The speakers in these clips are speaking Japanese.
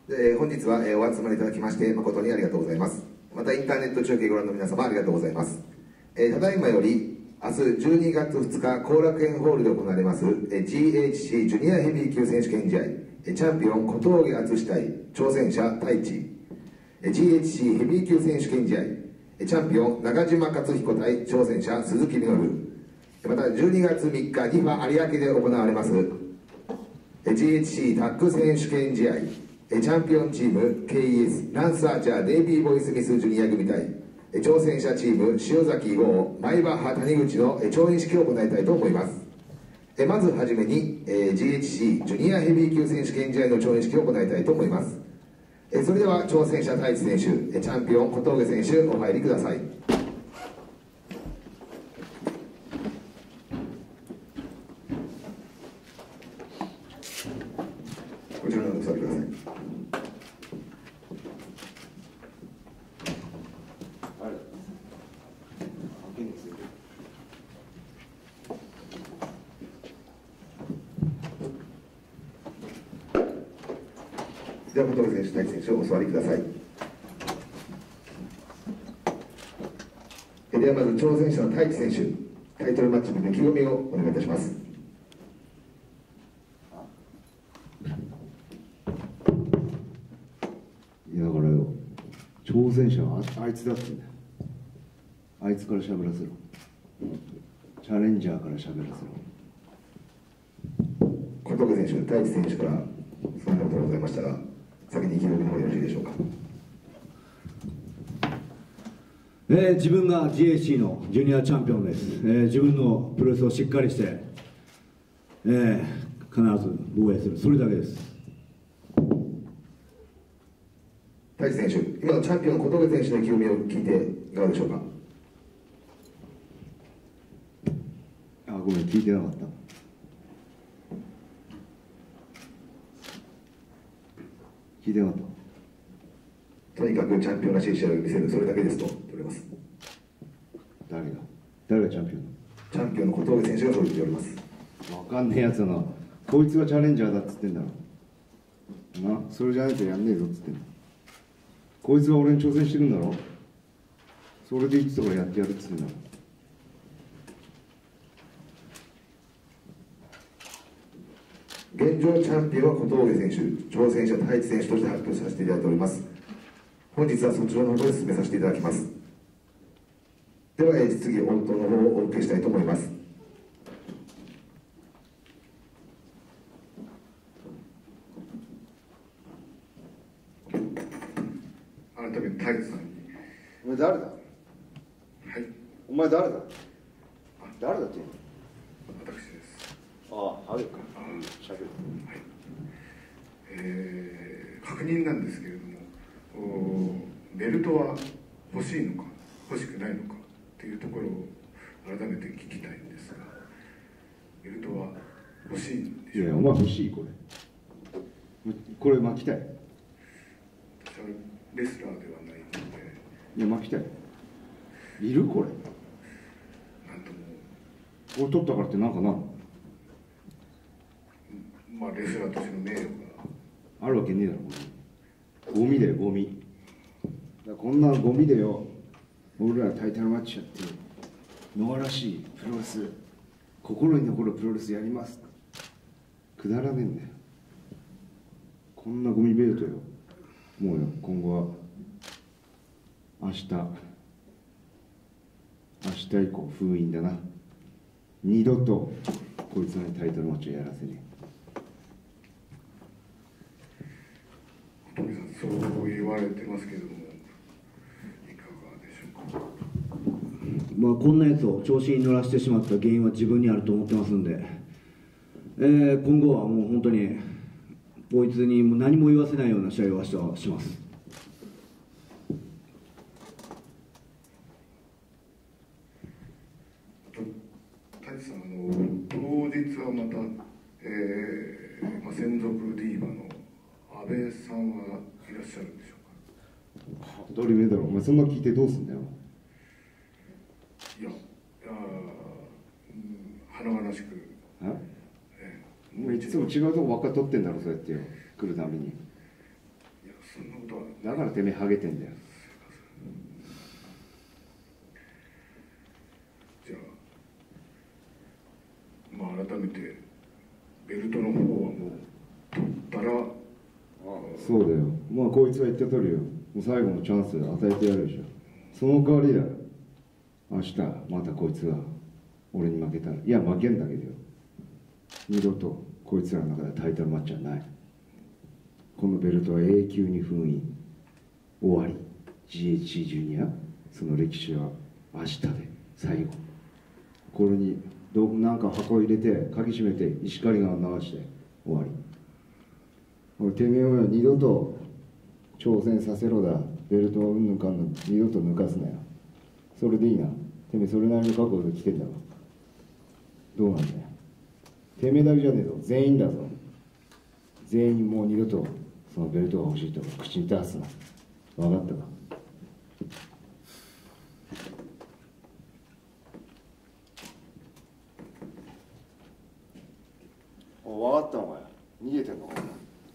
本日はお集まりいただきまして誠にありがとうございます。またインターネット中継ご覧の皆様ありがとうございます。ただいまより明日12月2日後楽園ホールで行われます GHC ジュニアヘビー級選手権試合チャンピオン小峠敦対挑戦者太一 GHC ヘビー級選手権試合チャンピオン中島克彦対挑戦者鈴木みのる、また12月3日リファ有明で行われます GHC タッグ選手権試合チャンピオンチーム KES ランスアーチャーデイビー・ボイスミスジュニア組対挑戦者チーム塩崎豪前バッハ谷口の調印式を行いたいと思います。まずはじめに GHC ジュニアヘビー級選手権試合の調印式を行いたいと思います。それでは挑戦者太一選手チャンピオン小峠選手お入りください。こちらのお座りください。では小峠選手、太一選手お座りください。ではまず挑戦者の太一選手、タイトルマッチの意気込みをお願いいたします。 いやだからよ、挑戦者はあいつだってんだよ。あいつから喋らせろ。チャレンジャーから喋らせろ。 小峠選手、太一選手からそんなことがございましたが、先に意気込みの方よろしいでしょうか。 自分が GHC のジュニアチャンピオンです。自分のプロレスをしっかりして、必ず防衛する、それだけです。 太一選手、今のチャンピオン小峠選手の意気込みを聞いていかがでしょうか。 あ、ごめん、聞いてなかった。聞いてなかった。 とにかくチャンピオンらしい試合を見せる、それだけですと言っております。 誰がチャンピオン？ チャンピオンの小峠選手がそう言っております。 わかんねえやつだな。こいつがチャレンジャーだっつってんだろ。な、それじゃないとやんねえぞっつってんの。こいつが俺に挑戦してくんだろ。それでいつとかやってやるっつってんだろ。 現状チャンピオンは小峠選手、挑戦者太一選手として発表させていただいております。本日はそちらの方で進めさせていただきます。では、質疑応答の方をお受けしたいと思います。改めて太一さんに。 お前誰だ？ はい。 お前誰だ？誰だって言うの？ 私です。 ああ、あるか。しゃべる。 はい。確認なんですけれども、ベルトは欲しいのか欲しくないのかというところを改めて聞きたいんですが、ベルトは欲しいんでしょうか。 いや、お前欲しいこれ。これ巻きたい。 私はレスラーではないので。 いや、巻きたい。いるこれ。 なんとも。 俺取ったからってなんかなの？ まあレスラーとしての名誉があるわけねえだろ、ゴミだよ、ゴミ。だこんなゴミでよ、俺らタイトルマッチやって、野良らしいプロレス、心に残るプロレスやります。くだらねえんだよ。こんなゴミベルトよ。もうよ、今後は、明日以降封印だな。二度とこいつらにタイトルマッチをやらせねえ。 小峠さん、そう言われてますけれども、いかがでしょうか。 まあ、こんなやつを調子に乗らせてしまった原因は自分にあると思ってますんで、今後はもう本当にこいつにも何も言わせないような試合を明日はします。 太一さん、当日はまた、専属ディーバの安倍さんはいらっしゃるんでしょうか。 当たり前だろ、お前そんな聞いてどうすんだよ。 いや、華々しく。 もういつも違うとこばっかり取ってんだろ、そうやってよ、来るために。 いだからてめえハゲてんだよ。 じゃあ、まあ改めてベルトの方はもう取ったら、 そうだよ。まあこいつは言った通りよ。もう最後のチャンス与えてやるでしょ。その代わりだよ。明日またこいつが俺に負けたら、いや負けんだけどよ、二度とこいつらの中でタイトルマッチはない。このベルトは永久に封印、終わり。 GHC ジュニア、その歴史は明日で最後。これになんか箱入れて鍵閉めて石狩川流して終わり。俺てめえを二度と挑戦させろだ、ベルトをうんぬんかんぬん二度と抜かすなよ。それでいいな。てめえそれなりの覚悟で来てんだろ。どうなんだよ。てめえだけじゃねえぞ、全員だぞ。全員もう二度とそのベルトが欲しいとか口に出すな。分かったか。分かったのかよ。逃げてんのかよ。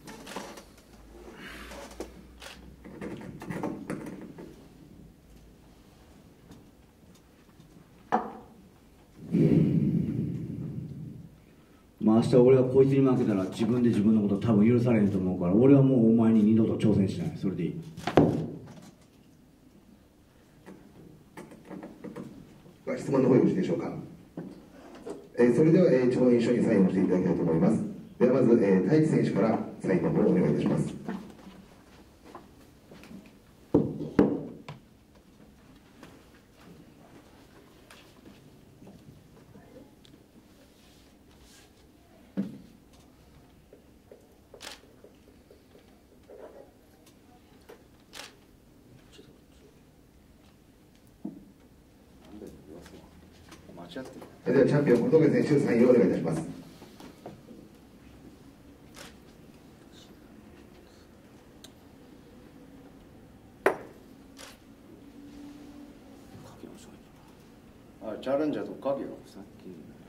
まあ明日俺がこいつに負けたら自分で自分のこと多分許されんと思うから、俺はもうお前に二度と挑戦しない。それでいい。 質問の方よろしいでしょうか。それでは、調印書にサインをしていただきたいと思います。ではまず、太一選手からサインの方をお願いいたします。ではチャンピオン小峠選手サインをお願いいたします。 チャレンジャーと影がさっき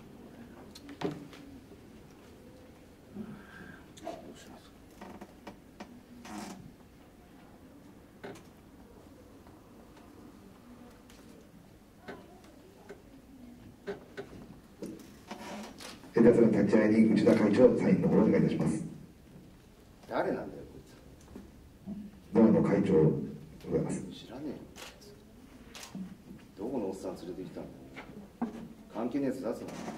脱の立ち会いに内田会長サインの方をお願いいたします。 誰なんだよこいつ。 ドアの会長でございます。 知らねえよ。どこのおっさん連れてきたんだよ。関係ねえやつ出すな。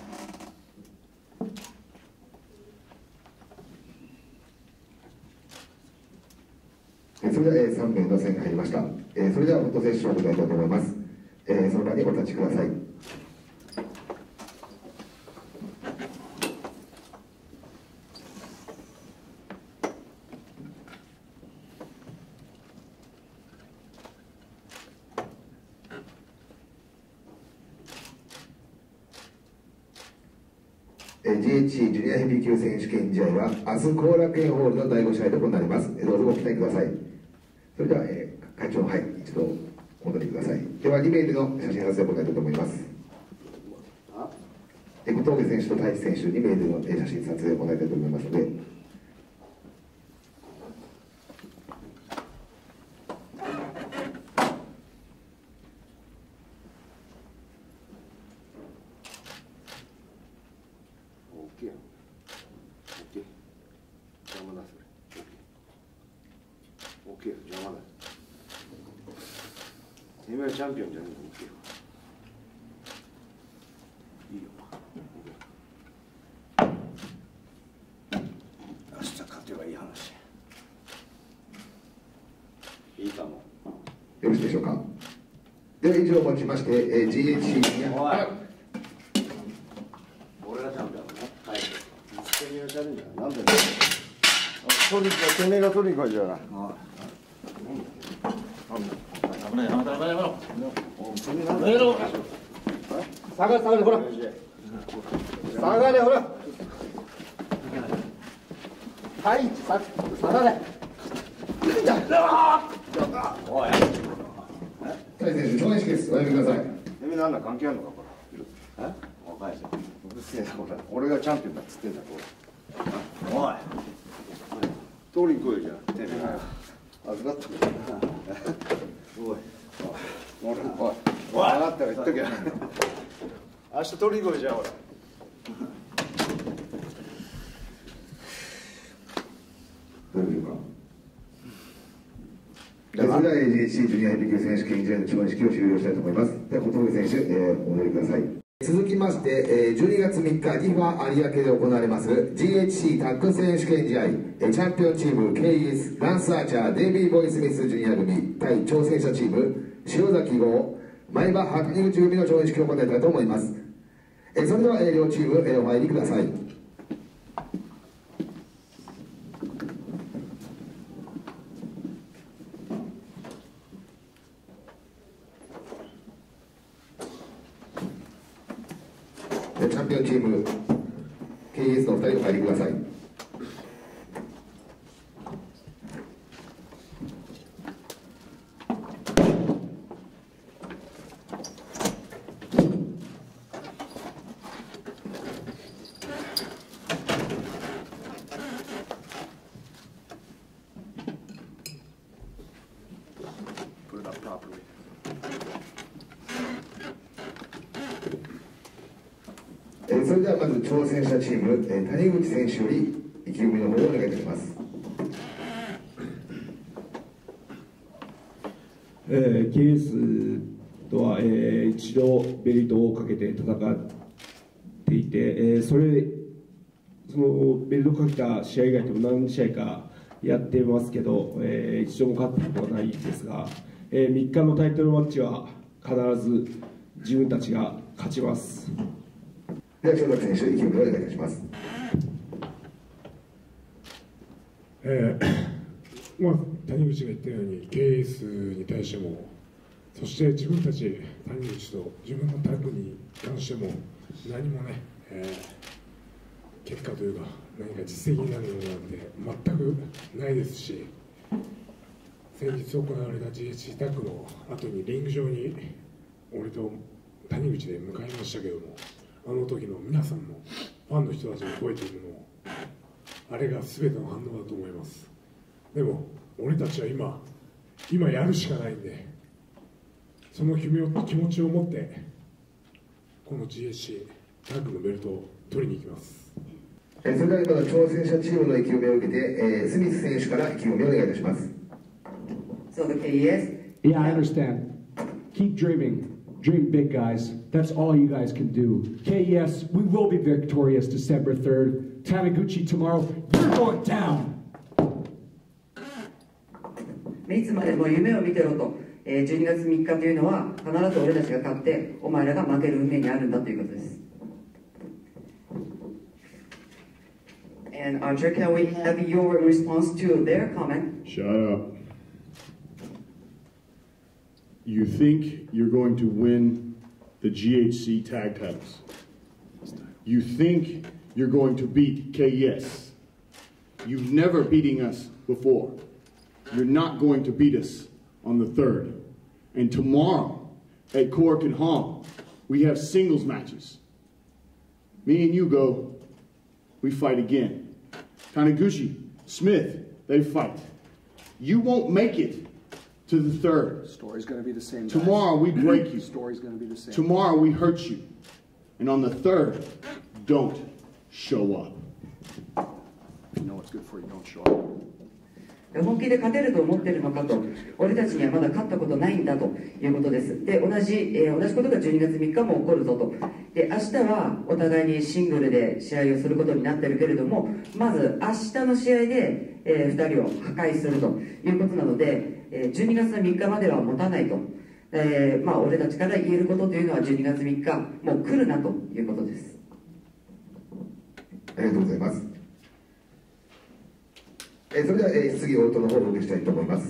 それでは、3名のサインが入りました。それではフォトセッションを行いたいと思います。その場にお立ちください。GHC ジュニアヘビー級選手権試合は明日後楽園ホールの第5試合となります。どうぞご期待ください。それでは、会長の一度お戻りください。では2名での写真撮影を行いたいと思います。小峠選手と太一選手2名での写真撮影を行いたいと思いますので。 てめえはチャンピオンじゃねえの。いいよ。明日勝てばいい話。いいかも。 よろしいでしょうか。では以上をもちまして、GHC に。 おい。俺がチャンピオンだね。はい。てめえがチャレンジャーなんだよ。取りにてめえが取りに来いじゃない。 下がれほら下がれほらはい下がれおい太一選手、上演式です。おやめください。 てめえなんだ関係あるのかこれ。若いぞ。うるせえなこれ。俺がチャンピオンだっつってんだこれ。おい取りに来いじゃんてめえが。あ預かったおいおいおい分かったら言っとけよ明日取りに来いじゃん俺どうでしょうか。それでは GHC ジュニアヘビー級選手権試合の調印式を終了したいと思います。では小峠選手、お乗りください。続きまして、12月3日、ディファ有明で行われます GHC タッグ選手権試合、チャンピオンチーム KES ランスアーチャーデイビー・ボイスミスジュニア組対挑戦者チーム塩崎号前場谷口組の調印式を行いたいと思います。それでは、両チーム、お入りください。チャンピオンチーム KES のお二人お入りください。それではまず挑戦者チーム、谷口選手より意気込みの方をお願いいたします。 KS とは、一度ベルトをかけて戦っていて、そのベルトをかけた試合以外でも何試合かやってますけど、一度も勝ったことはないですが、3日のタイトルマッチは必ず自分たちが勝ちます。 では塩崎選手、意気込みをお願いいたします。 谷口が言ったように KS に対しても、そして自分たち谷口と自分のタッグに関しても何もね、結果というか何か実績になるようなんて全くないですし、先日行われた GHC タッグの後にリング上に俺と谷口で向かいましたけども、あの時の皆さんのファンの人たちが吠えているのを、あれが全ての反応だと思います。でも俺たちは今やるしかないんで、その気持ちを持ってこの GHC タッグのベルトを取りに行きます。 それでは今の挑戦者チームの意気込みを受けて、スミス選手から意気込みをお願いいたします。 So the KES? Yeah, I understand. Keep dreaming. Dream big, guys. That's all you guys can do. KES, we will be victorious December 3rd. Taniguchi tomorrow, you're going down. いつまでも夢を見てろと、12月3日というのは必ず俺たちが勝ってお前らが負ける運命にあるんだということです。And Archer, can we have your response to their comment? Shut up. You think you're going to win the GHC tag titles. You think you're going to beat KES. You've never beaten us before. You're not going to beat us on the 3rd. And tomorrow at Cork and Hall, we have singles matches. Me and you go, we fight again. Taniguchi, Smith, they fight. You won't make it to the 3rd. Story's going to be the same. Tomorrow we break you. Story's going to be the same. Tomorrow we hurt you. And on the 3rd, don't show up. If you know what's good for you, don't show up. 本気で勝てると思ってるのかと、俺たちにはまだ勝ったことないんだということです。で、同じことが12月3日も起こるぞと。で、明日はお互いにシングルで試合をすることになってるけれども、まず明日の試合で、2人を破壊するということなので、12月の3日までは持たないと。俺たちから言えることというのは12月3日もう来るなということです。 ありがとうございます。それでは、質疑応答の方をお受けしたいと思います。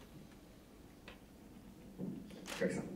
光さん。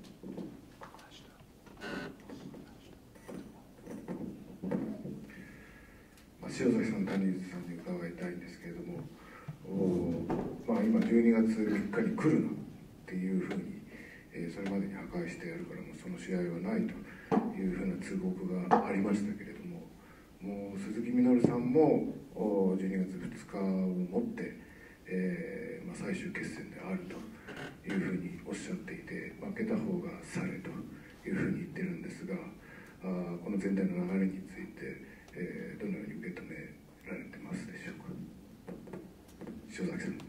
塩崎さん、谷口さんに伺いたいんですけれども、今12月3日に来るなっていうふうに、それまでに破壊してやるからもうその試合はないというふうな通告がありましたけれども、もう鈴木みのるさんも12月2日をもって、 最終決戦であるというふうにおっしゃっていて、負けた方がされというふうに言ってるんですが、この全体の流れについて、どのように受け止められてますでしょうか。塩崎さん。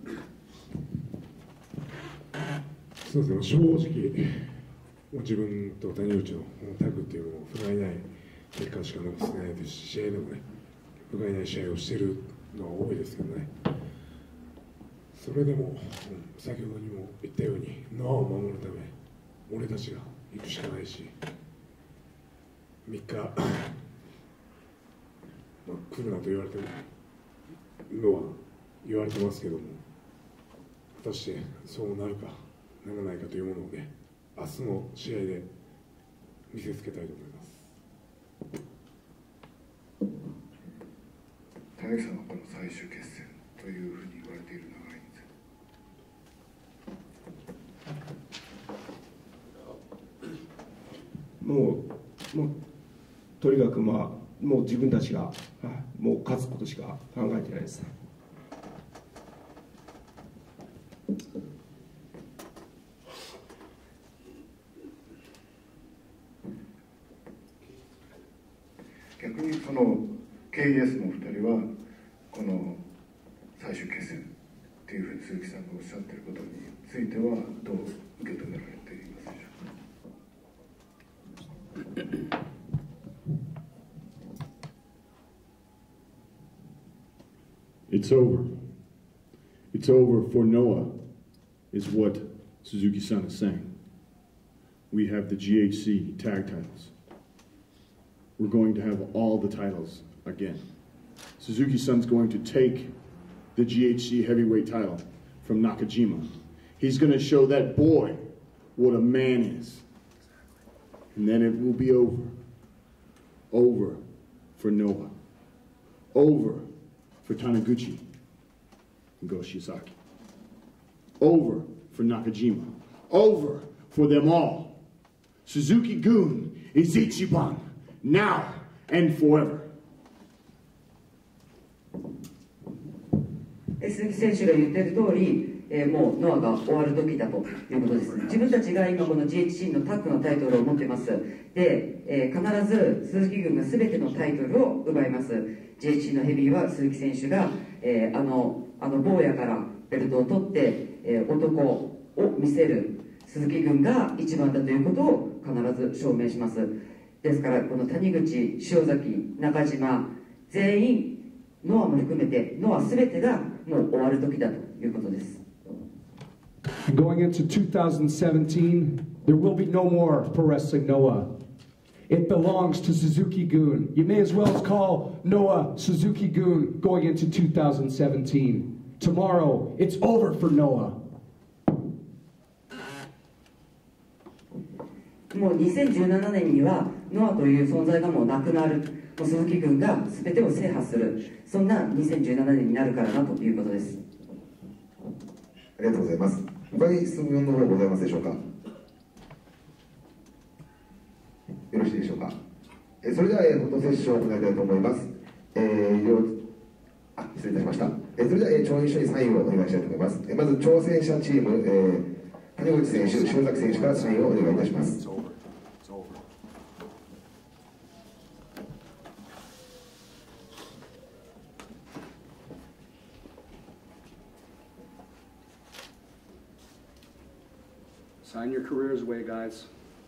そうですね、正直、自分と谷口のタッグっていうのも不甲斐ない結果しか残せないですし、試合でもね、不甲斐ない試合をしているのは多いですけどね、それでも、先ほどにも言ったように、ノアを守るため、俺たちが行くしかないし、3日、来るなと言われてるのは言われてますけども、果たしてそうなるかならないかというものをね、明日の試合で見せつけたいと思います。 谷口さんはこの最終決戦というふうに言われている流れについて。 もうとにかくもう自分たちがもう勝つことしか考えてないです。 逆にその KES の2人はこの最終決戦っていうふうに鈴木さんがおっしゃっていることについてはどう受け止められていますでしょうか。 It's over. It's over for Noah, is what Suzuki-san is saying. We have the GHC tag titles. We're going to have all the titles again. Suzuki-san's going to take the GHC heavyweight title from Nakajima. He's going to show that boy what a man is. And then it will be over. Over for Noah. Over for Taniguchi and Go Shiozaki. Over for Nakajima. Over for them all. Suzuki-gun is Ichiban, now and forever. 鈴木選手が言ってる通り、もうノアが終わる時だということです。自分たちが今この GHC のタッグのタイトルを持っています。で、必ず鈴木軍が全てのタイトルを奪います。GHC のヘビーは鈴木選手が、あの坊やからベルトを取って、男を見せる鈴木軍が一番だということを必ず証明します。ですからこの谷口、塩崎、中島全員ノアも含めてノア全てがもう終わる時だということです。 Going into 2017, there will be no more Pro Wrestling Noah. It belongs to Suzuki-gun. You may as well call Noah Suzuki-gun going into 2017. Tomorrow, it's over for Noah. もう2017年にはノアという存在がもうなくなる。もう鈴木軍が全てを制覇する。そんな2017年になるからなということです。 ありがとうございます。他に質問の方ございますでしょうか。よろしいでしょうか。それではフォトセッションを行いたいと思います。失礼いたしました。それでは調印書にサインをお願いしたいと思います。まず挑戦者チーム、谷口選手、塩崎選手からサインをお願いいたします。 Sign your careers away, guys.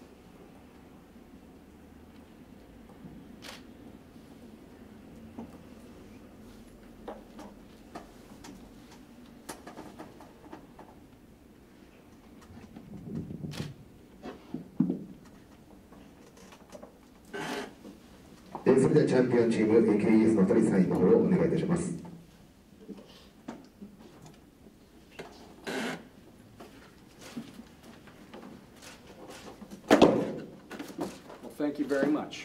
それではチャンピオンチーム KES の2人サインの方をお願いいたします。 Thank you very much.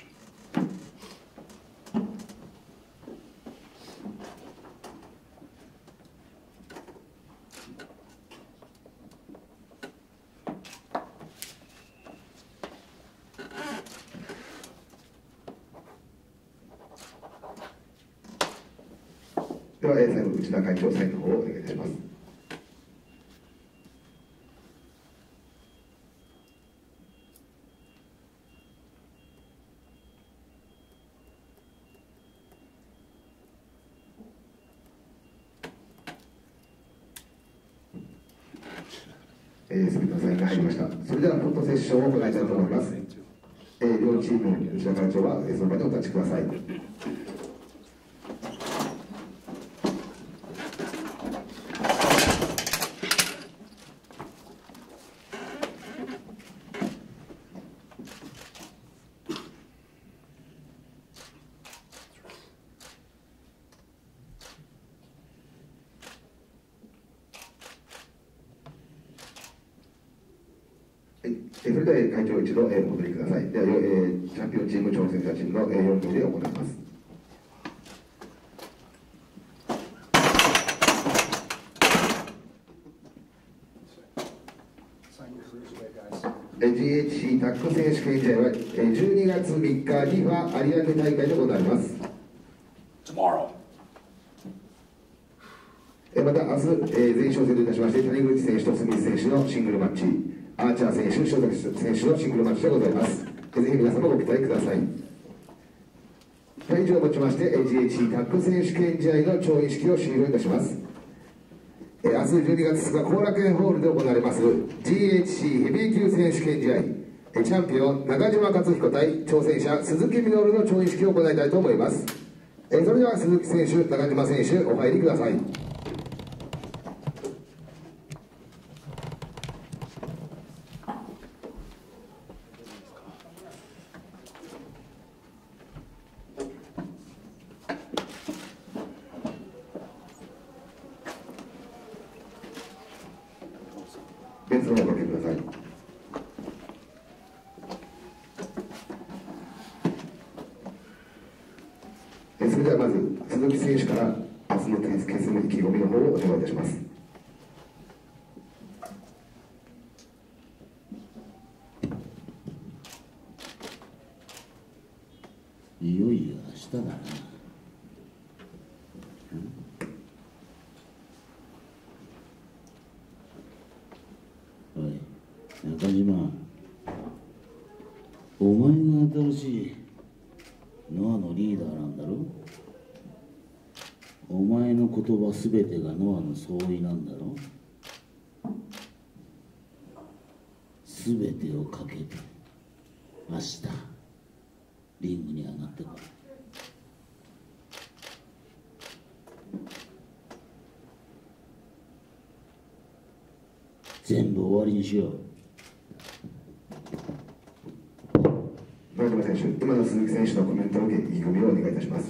では、最後内田会長サインの方をお願いいたします。すべてのサインが入りました。それではフォトセッションを行いたいと思います。両チーム、内田会長はその場でお立ちください。それでは会長一度お戻りください。では、チャンピオンチーム、挑戦者チームの4名で行います。GHC タッグ選手権試合は12月3日には有明大会で行われます。また明日、前哨戦といたしまして谷口選手とスミス選手のシングルマッチ、アーチャー選手、塩崎選手のシングルマッチでございます。ぜひ皆様ご期待ください。会場をもちまして GHC タッグ選手権試合の調印式を終了いたします。明日12月2日後楽園ホールで行われます GHC ヘビー級選手権試合、チャンピオン中島克彦対挑戦者鈴木みのるの調印式を行いたいと思います。それでは鈴木選手、中島選手、お入りください。ベンツの方をおかけください。それではまず鈴木選手から明日の決戦の意気込みの方をお願いいたします。 いよいよ明日だな。おい、中島、お前が新しいノアのリーダーなんだろ。お前の言葉すべてがノアの総意なんだろ。すべてをかけて明日リングに上がってこい。全部終わりにしよう。 中島選手、今の鈴木選手のコメントを受け、意気込みをお願いいたします。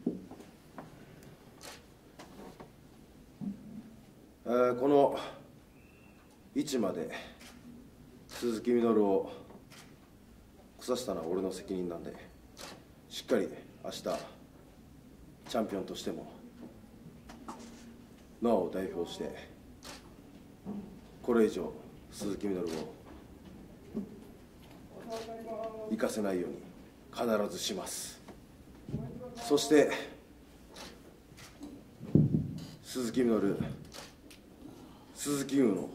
この位置まで鈴木みのるを来させたのは俺の責任なんで、しっかり明日チャンピオンとしてもノアを代表してこれ以上鈴木みのるを行かせないように必ずします。そして鈴木みのる、鈴木優の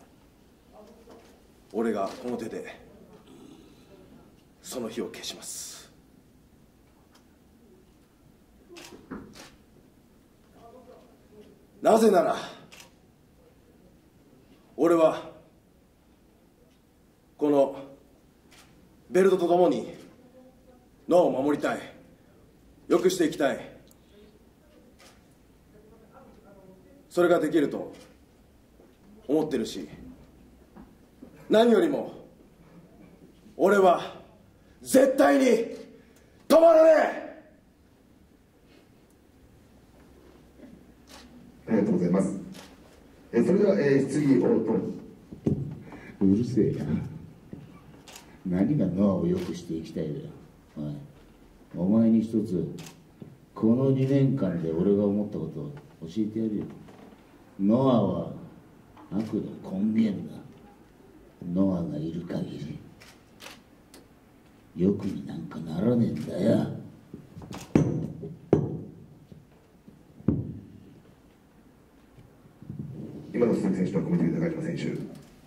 俺がこの手でその火を消します。なぜなら俺はこのベルトとともにノアを守りたい、良くしていきたい、それができると思ってるし、何よりも俺は絶対に止まらねえ。 ありがとうございます。それでは、質疑応答。 うるせえや。何がノアを良くしていきたいだよ。お前に一つこの2年間で俺が思ったことを教えてやるよ。ノアは悪の根源だ。ノアがいる限り欲になんかならねえんだよ。 鈴木選手と含めて高島選手。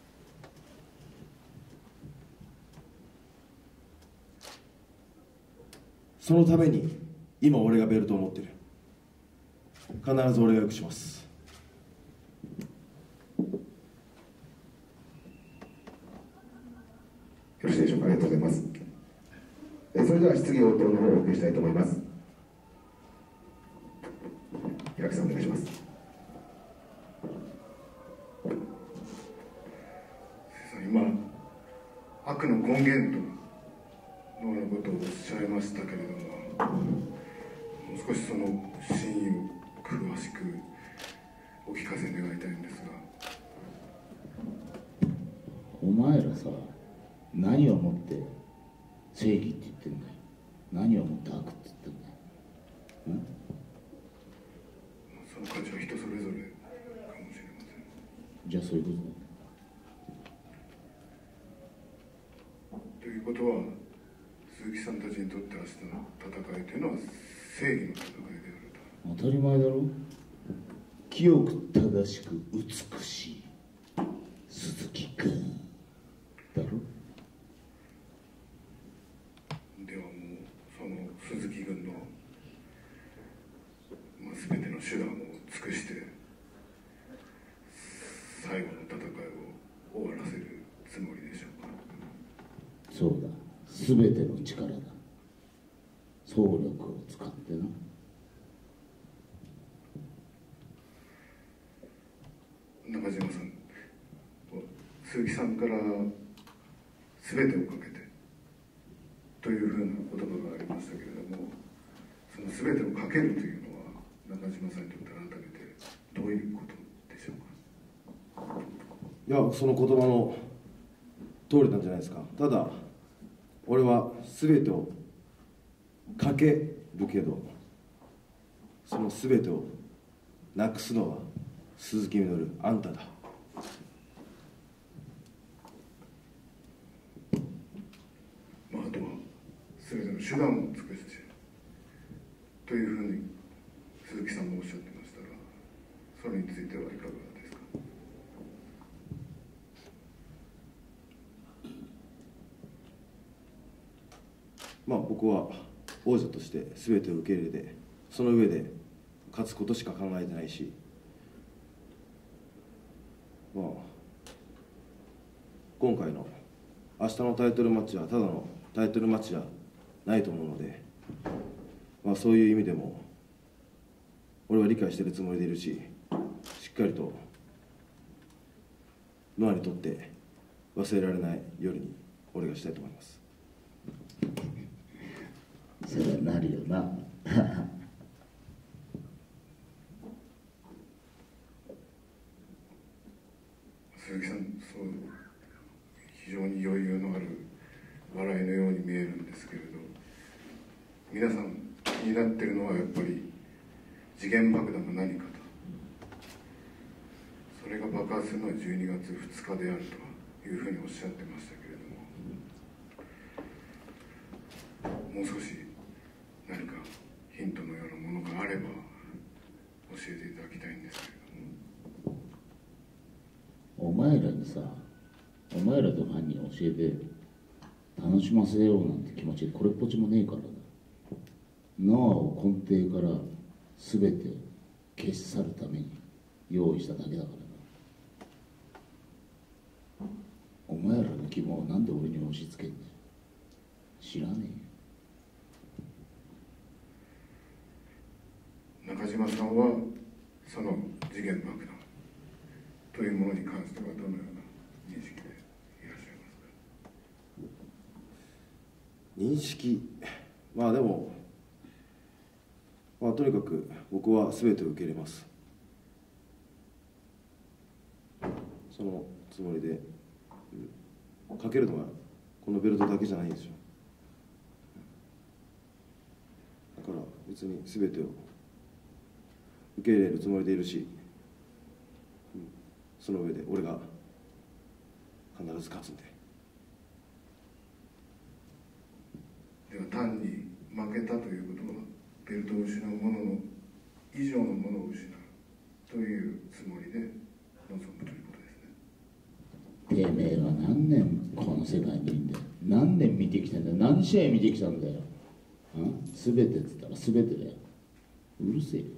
そのために今俺がベルトを持ってる。必ず俺が良くします。 よろしいでしょうか。ありがとうございます。それでは質疑応答の方をお送りしたいと思います。平木さんお願いします。 今、悪の根源とのようなことをおっしゃいましたけれども、もう少しその真意を詳しくお聞かせ願いたいんですが。 お前らさ、何をもって正義って言ってんだよ。何をもって悪って言ってんだよ。 その価値は人それぞれかもしれません。 じゃあそういうことだ。 ということは、鈴木さんたちにとって明日の戦いというのは正義の戦いであると。 当たり前だろ。清く正しく美しい鈴木君だろ。 ではもうその鈴木軍の、全ての手段を尽くして最後の戦いを終わらせるつもりでしょうか。 そうだ、全ての力だ。総力を使ってな。 中島さん、鈴木さんから全てをかけてというふうな言葉がありましたけれども、その全てをかけるというのは中島さんにとって改めてどういうことでしょうか。 いや、その言葉の通りなんじゃないですか。ただ俺は全てをかけるけど、その全てをなくすのは鈴木みのる、あんただ。 あとは全ての手段を尽くしてというふうに鈴木さんもおっしゃってましたが、それについてはいかがですか。 僕は王者として全てを受け入れて、その上で勝つことしか考えてないし、今回の明日のタイトルマッチはただのタイトルマッチじゃないと思うので、そういう意味でも俺は理解しているつもりでいるし、しっかりとノアにとって忘れられない夜に俺がしたいと思います。 それはなるよな。 鈴木さん、そう非常に余裕のある笑いのように見えるんですけれど、皆さん気になっているのはやっぱり時限爆弾が何かと、それが爆発するのは12月2日であるというふうにおっしゃってましたけれども、もう少し何かヒントのようなものがあれば教えていただきたいんですけれども。 お前らにさ、お前らとファンに教えて楽しませようなんて気持ちこれっぽっちもねえからだ。ノアを根底から全て消し去るために用意しただけだからな。お前らの希望をなんで俺に押し付けんだよ。知らねえよ。中島さんはその時限爆弾というものに関してはどのような認識でいらっしゃいますか。 認識、でも、とにかく僕は全てを受け入れます。そのつもりで、かけるのはこのベルトだけじゃないんですよ。だから別に全てを受け入れるつもりでいるし、その上で俺が必ず勝つんで。 では単に負けたということはベルトを失うものの以上のものを失うというつもりで臨むということですね。 てめえは何年この世界にいるんだよ。何年見てきたんだよ。何試合見てきたんだよ。全てって言ったら全てだよ。うるせえよ。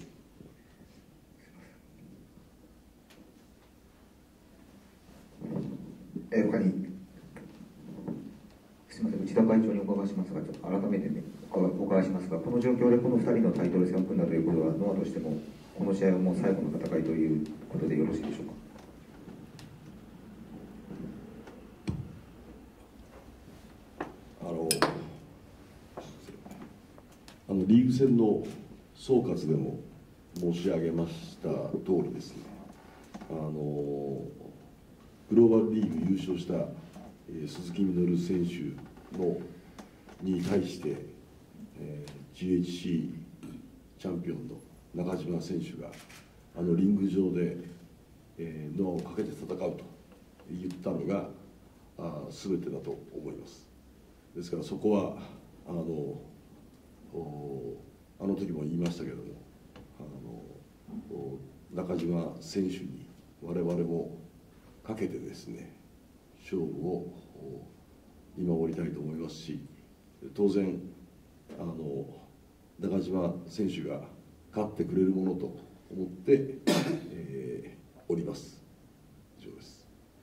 他に、 すみません、内田会長にお伺いしますが、ちょっと改めて、ね、お伺いしますが、この状況でこの2人のタイトル戦を組んだということは、ノアとしても、この試合はもう最後の戦いということでよろしいでしょうか。 リーグ戦の総括でも申し上げました通りですね、グローバルリーグ優勝した鈴木みのる選手に対して、GHC チャンピオンの中島選手がリング上で、ノアをかけて戦うと言ったのが全てだと思います。ですからそこはあの時も言いましたけれども、中島選手に我々もかけてですね、勝負を見守りたいと思いますし、当然中島選手が勝ってくれるものと思って、おります。以上です。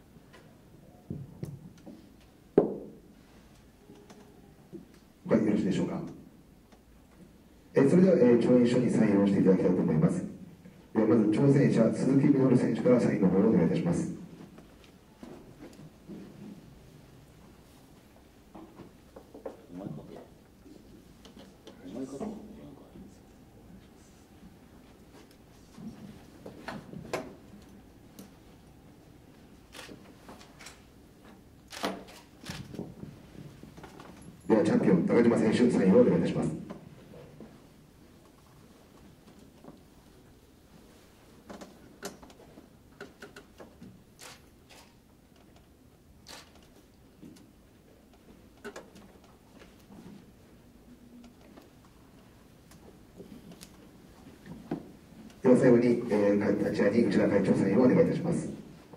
他によろしいでしょうか。それでは、調印書にサインをしていただきたいと思います。ではまず挑戦者鈴木みのる選手からサインの方をお願いいたします。ではチャンピオン中島選手サインをお願いいたします。では最後に、あちらに内田会長サインをお願いいたします。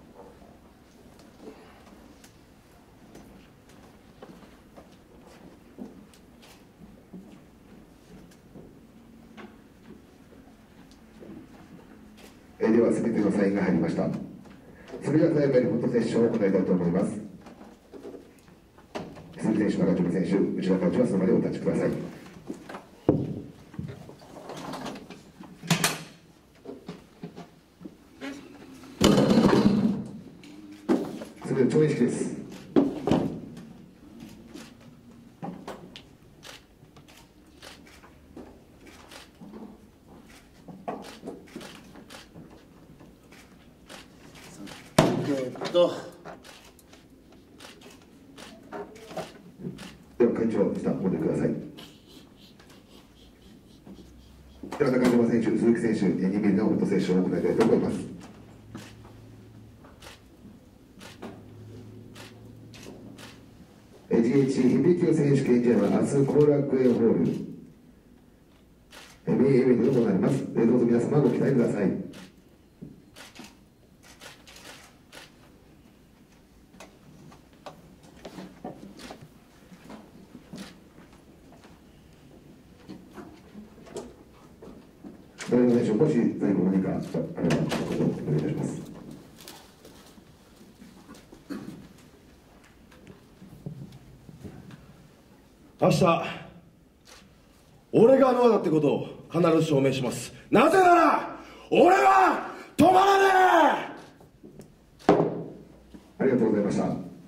では全てのサインが入りました。それでは最後にフォトセッションを行いたいと思います。鈴木選手、中島選手、内田会長はその場でお立ちください。それでは調印式です。では会長、下お出ください。では中島選手、鈴木選手、2ミリのフォトセッションを行いたいと思います。GHC ヘビー級選手権試合は明日後楽園ホールメインイベントで行われます。どうぞ皆様ご期待ください。中島選手、もし最後何かあれば、お願いいたします。 明日、俺がノアだってことを必ず証明します。なぜなら、俺は止まらねえ！ ありがとうございました。